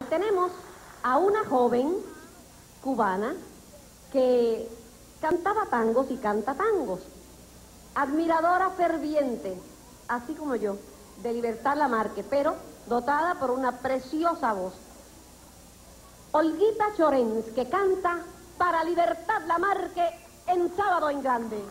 tenemos a una joven cubana que cantaba tangos y canta tangos, admiradora ferviente, así como yo, de Libertad Lamarque, pero dotada por una preciosa voz. Olguita Llorens, que canta para Libertad Lamarque en Sábado en Grande.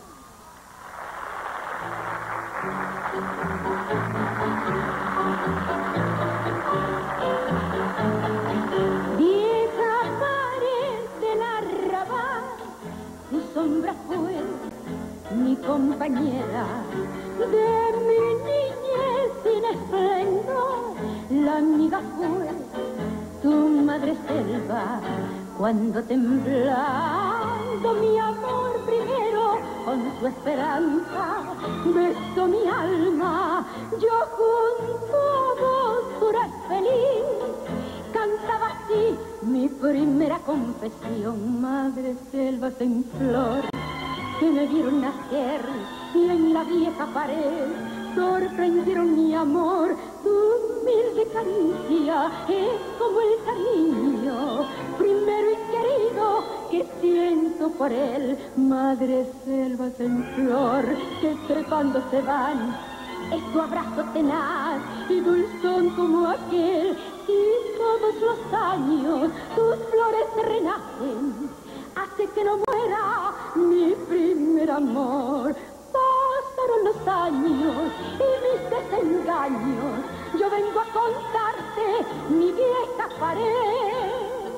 Vieja pared del arrabal, tu sombra fue mi compañera de mi niñez sin esplendor. La amiga fue tu madre selva, cuando temblando mi amor primero con su esperanza besó mi alma. Yo junto a vos, pura y feliz, cantaba así mi primera confesión. Madre selvas en flor que me vieron nacer y en la vieja pared sorprendieron mi amor. Tu humilde caricia es como el cariño primero y querido que siento por él. Madre selvas en flor que trepando se van, es tu abrazo tenaz y dulzón como aquel. Y todos los años tus flores renacen, hace que no muera mi primer amor. Pasaron los años y mis desengaños, yo vengo a contarte mi vieja pared.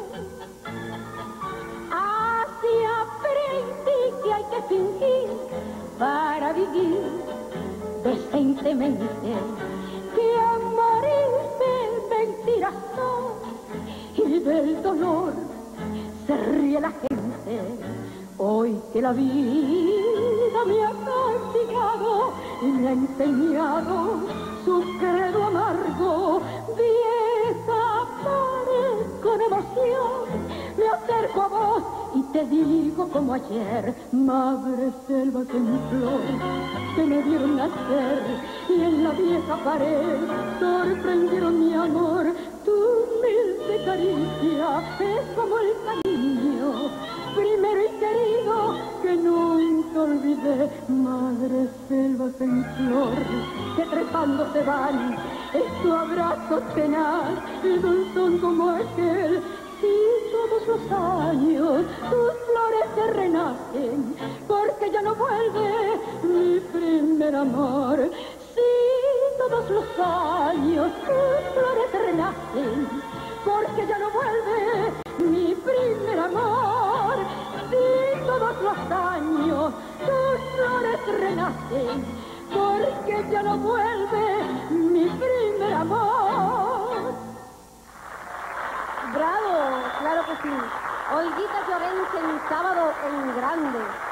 Así aprendí que hay que fingir para vivir decentemente, que amor es mentiras son y del dolor se ríe la gente. Hoy que la vida me ha castigado y me ha enseñado su credo amargo, vieja pared con emoción, me acerco a vos y te digo como ayer. Madre selvas en flor que me vieron nacer y en la vieja pared sorprendieron mi amor. Tu humilde caricia es como el cariño primero y querido que nunca olvidé. Madre selvas en flor que trepando se van, es tu abrazo tenaz y dulzón como aquel. Si todos los años tus flores se renacen, porque ya no vuelve mi primer amor. Si todos los años tus flores se renacen, porque ya no vuelve mi primer amor. Si todos los años tus flores renacen, porque ya no vuelve mi primer amor. ¡Bravo! Claro que sí. Olguita Llorens en Sábado en Grande.